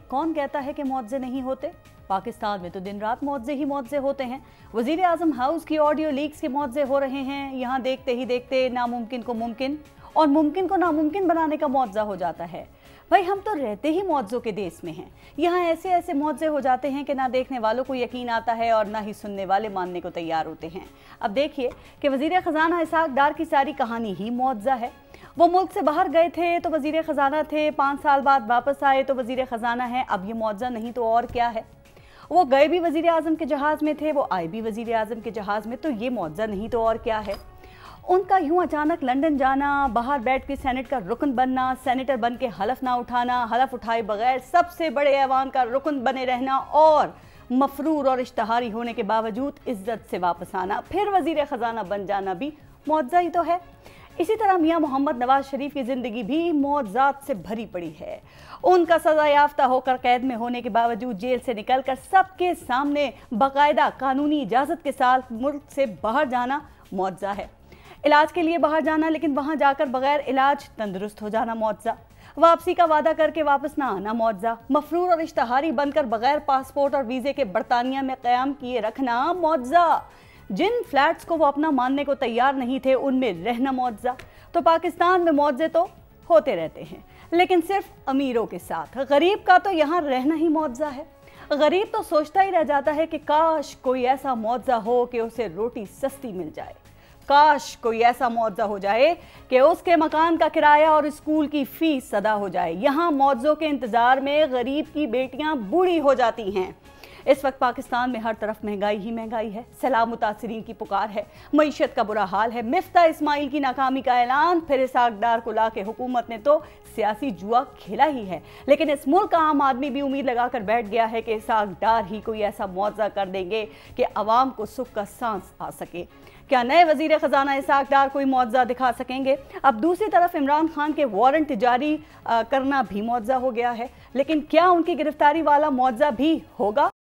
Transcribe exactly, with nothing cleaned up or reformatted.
कौन कहता है कि मुआवजे नहीं होते? पाकिस्तान में तो दिन रात मुआवजे ही मुआवजे होते हैं। वजीर आजम हाउस की ऑडियो लीक्स के मुआवजे हो रहे हैं। यहाँ देखते ही देखते नामुमकिन को मुमकिन और मुमकिन को नामुमकिन बनाने का मुआवजा हो जाता है। भाई हम तो रहते ही मुआवजों के देश में हैं। यहाँ ऐसे ऐसे मुआवजे हो जाते हैं कि ना देखने वालों को यकीन आता है और ना ही सुनने वाले मानने को तैयार होते हैं। अब देखिए कि वजीर खजाना इसाक डार की सारी कहानी ही मुआवजा है। वो मुल्क से बाहर गए थे तो वजीर खजाना थे, पाँच साल बाद वापस आए तो वजीर खजाना है। अब ये मुआवजा नहीं तो और क्या है? वो गए भी वजीर आजम के जहाज़ में थे, वो आए भी वजीर आजम के जहाज़ में, तो ये मुआवजा नहीं तो और क्या है? उनका यूं अचानक लंदन जाना, बाहर बैठ के सेनेट का रुकन बनना, सेनेटर बन के हलफ ना उठाना, हलफ उठाए बगैर सबसे बड़े ऐवान का रुकन बने रहना और मफरूर और इश्तहारी होने के बावजूद इज्जत से वापस आना, फिर वजीर खजाना बन जाना भी मुआवजा ही तो है। इसी तरह मियां मोहम्मद नवाज शरीफ की ज़िंदगी भी मुआवजात से भरी पड़ी है। उनका सज़ा याफ्ता होकर कैद में होने के बावजूद जेल से निकलकर सबके सामने बाकायदा कानूनी इजाज़त के साथ मुल्क से बाहर जाना मुआवजा है। इलाज के लिए बाहर जाना, लेकिन वहां जाकर बगैर इलाज तंदुरुस्त हो जाना मुआवजा। वापसी का वादा करके वापस ना आना मुआवजा। मफरूर और इश्तहारी बनकर बगैर पासपोर्ट और वीज़े के बरतानिया में क़याम किए रखना मुआवजा। जिन फ्लैट्स को वो अपना मानने को तैयार नहीं थे उनमें रहना मुआवजा। तो पाकिस्तान में मुआवजे तो होते रहते हैं, लेकिन सिर्फ अमीरों के साथ। गरीब का तो यहाँ रहना ही मुआवजा है। गरीब तो सोचता ही रह जाता है कि काश कोई ऐसा मुआवजा हो कि उसे रोटी सस्ती मिल जाए, काश कोई ऐसा मुआवजा हो जाए कि उसके मकान का किराया और स्कूल की फीस अदा हो जाए। यहाँ मुआवजों के इंतजार में गरीब की बेटियां बूढ़ी हो जाती हैं। इस वक्त पाकिस्तान में हर तरफ महंगाई ही महंगाई है, सैलाब मुतासरीन की पुकार है, मईशत का बुरा हाल है, मिफ्ता इस्माइल की नाकामी का ऐलान, फिर इसाक डार को ला के हुकूमत ने तो सियासी जुआ खेला ही है। लेकिन इस मुल्क का आम आदमी भी उम्मीद लगाकर बैठ गया है कि इसाक डार ही कोई ऐसा मुआवजा कर देंगे कि अवाम को सुख का सांस आ सके। क्या नए वजीर खजाना इसाक डार कोई मुआवजा दिखा सकेंगे? अब दूसरी तरफ इमरान खान के वारंट जारी करना भी मुआवजा हो गया है, लेकिन क्या उनकी गिरफ्तारी वाला मुआवजा भी होगा?